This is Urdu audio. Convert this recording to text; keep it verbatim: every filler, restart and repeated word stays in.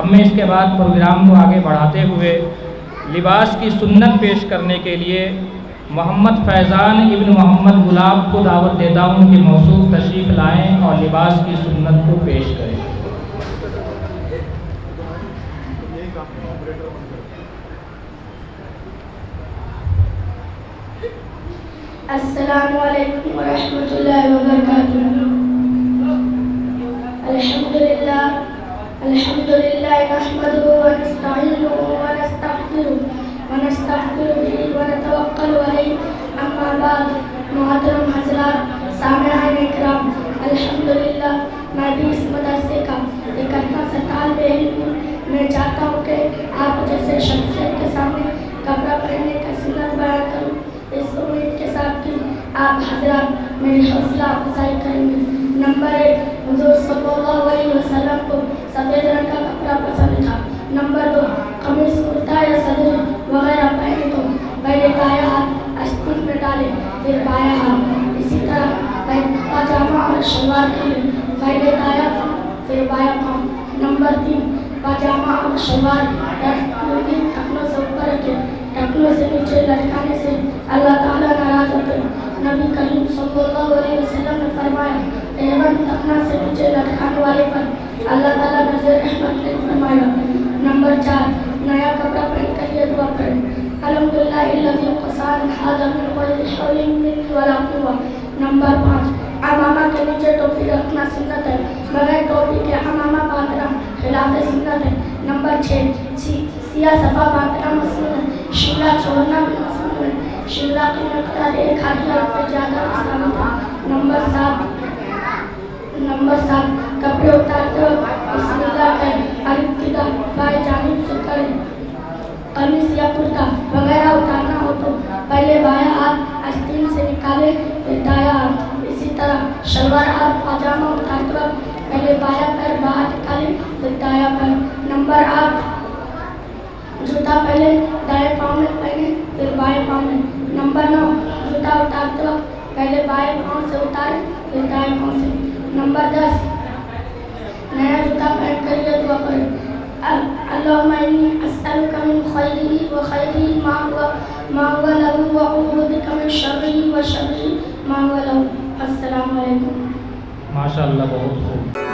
اب میں اس کے بعد پروگرام کو آگے بڑھاتے ہوئے لباس کی سنت پیش کرنے کے لیے محمد فیضان ابن محمد گلاب کو دعوت دیتا ہوں کہ موصوف تشریف لائیں اور لباس کی سنت کو پیش کریں۔ السلام علیکم ورحمۃ اللہ وبرکاتہ۔ الحمدللہ الحمدللہ نحمدہ ونستعینہ ونستغفرہ ونستغفر به ونتوکل علیہ، اما بعد محترم حضرات، سامعین اکرام، الحمدللہ میں بھی اس مدرسے کا ایک اپنا سا طالب علم ہوں۔ میں چاہتا ہوں کہ آپ جیسے شخصیت کے سامنے کپڑا پہننے کا سنت بیان کروں، اس امید کے ساتھ کہ آپ حضرات میری حوصلہ افزائی کریں گے۔ نمبر ایک، حضور صلی اللہ علیہ وسلم کو سفید رنگ کا کپڑا پسند تھا۔ نمبر دو، قمیص کرتا یا صدری وغیرہ پہنے تو پہلے دایاں ہاتھ آستین میں ڈالے پھر بایاں ہاتھ، اسی طرح پاجامہ اور شلوار کے لیے پہلے دایاں پاؤں پھر بایاں پاؤں۔ نمبر تین، پاجامہ اور شلوار لنگی ٹخنوں سے اوپر رکھے، ٹخنوں سے نیچے لٹکانے سے اللہ تعالیٰ ناراض ہوتے ہیں۔ نبی کریم صلی اللہ علیہ وسلم نے فرمایا، ایون ٹخنا سے نیچے لٹکانے والے پر اللہ تعالیٰ نظر رحمت نہیں فرمایا۔ نمبر چار، نیا کپڑا پہن کر یہ دعا کریں، الحمدللہ الذی قصان ھذا من غیر حول منی ولا قوہ۔ نمبر پانچ، امامہ کے نیچے ٹوپی رکھنا سنت ہے، بغیر ٹوپی کے امامہ باندھنا خلاف سنت ہے۔ نمبر چھ، سیاہ صفا باندھنا مسنون ہے، شملہ چھوڑنا بھی مسنون ہے، شملہ کی مقدار ایک ہاتھ یا اس سے زیادہ ثابت ہے۔ نمبر سات نمبر سات کپڑے اتارتے وقت بسم اللہ کہیں، الابتداء بائیں جانب سے کریں۔ قمیص یا کرتا وغیرہ اتارنا ہو تو پہلے بایاں ہاتھ آستین سے نکالیں پھر دایاں ہاتھ، اسی طرح شلوار اور پاجامہ اتارتے وقت پہلے بایاں پیر باہر نکالیں پھر دایاں پیر۔ نمبر آٹھ، جوتا پہلے دائیں پاؤں میں پہنیں پھر بائیں پاؤں میں۔ نمبر نو، جوتا اتارتے وقت پہلے بائیں پاؤں سے اتاریں پھر دائیں پاؤں سے۔ نمبر دس، نیا جوتا پہن کر یہ دعا کریں، اللہم انی اسألک من خیرہ وخیرہ ما ہوا ما ہوا لہ واعوذ بک من شرہ وشرہ ما ہوا لہ۔ السلام علیکم۔ ماشاءاللہ، بہت خوب۔